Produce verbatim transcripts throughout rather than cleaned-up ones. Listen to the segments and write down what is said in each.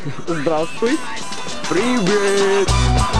Здравствуй. Привет.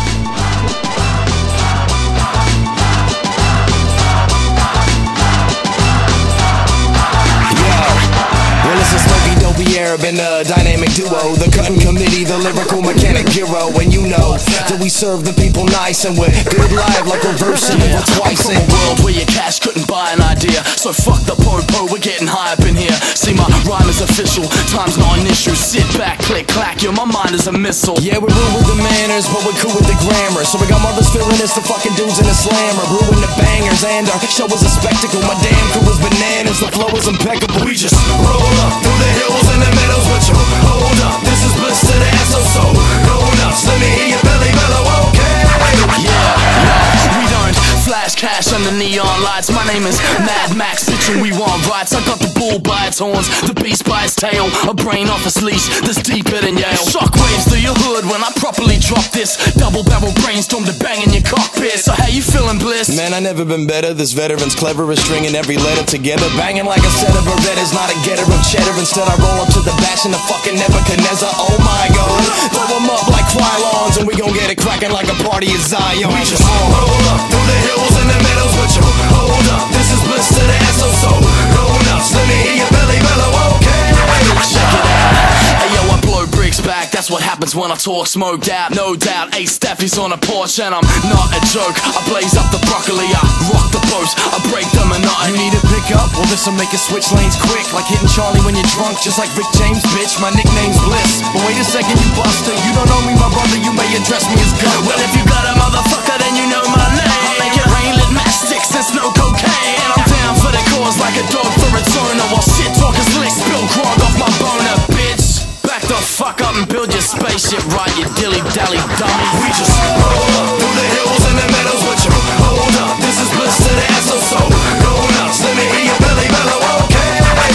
Well, it's a smoky, dopey Arab and a dynamic duo. The cutting committee, the lyrical mechanic hero. And you know that we serve the people nice and we're good live like reversing evil twice. In a world where your cash couldn't buy an idea, so fuck the po-po, we're getting high up in here. See, my rhyme is official, time's not an issue. Sit back, click, clack, yo, my mind is a missile. Yeah, we're rude with the manners, but we're cool with the grammar. So we got mothers feeling us, the fucking dudes in the slammer, brewing the bangers, and our show was a spectacle. My damn crew was bananas, the flow was impeccable. We just roll up through the hills and the meadows with you. Hold up, this is bliss to the S O T. Go nuts, let me hear your belly bellow, okay? Yeah, yeah, we don't flash cash under neon lights. My name is Mad Max, bitch, and we want rights. I got the bull by its horns, the beast by its tail, a brain off its leash that's deeper than Yale. Shockwaves through your hood when I properly drop this. Double barrel brainstorm to bang in your cockpit. So how you feeling, Bliss? Man, I never been better. This veteran's clever at stringing every letter together, banging like a set of Berettas, not a getter of cheddar. Instead I roll up to the bash in the fucking Nebuchadnezzar. Oh my god, throw them up like Krylons, and we gon' get it cracking like a party of Zion. We just roll up through the hills and the meadows with you. Hold up, this is bliss to the S O T. Go nuts, let me hear your belly bellow, okay? Check it out. Hey yo, I blow bricks back, that's what happens when I talk smoked out. No doubt, eight staffies on a porch, and I'm not a joke. I blaze up the broccoli, I rock the boat, I break the monotony. You need a pickup? Well, this'll make it switch lanes quick, like hitting Charlie when you're drunk, just like Rick James, bitch. My nickname's Bliss. But wait a second, you buster, you don't know me, my brother. You may address me as good. Well, if you got a motherfucker, then you know my name. I make it rain, lit matchsticks, there's no cocaine. And I'm down for the cause like a dog for its owner. While shit talkers lick, spill grog off my boner, bitch. Back the fuck up and build your spaceship right, you dilly-dally dummy. We just roll up through the hills and the meadows with you. Hold up, this is bliss to the S O T. Go nuts, let me hear your belly bellow, okay?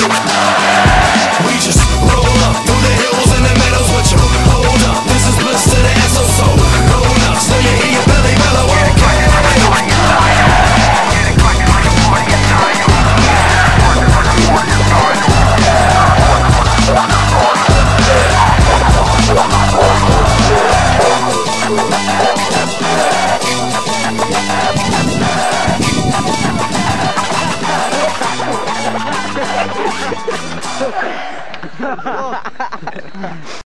We just roll up through the hills and the meadows with you. Hold up, this is bliss to the S O T. Go nuts, let me hear your belly bellow, okay? Ha ha ha!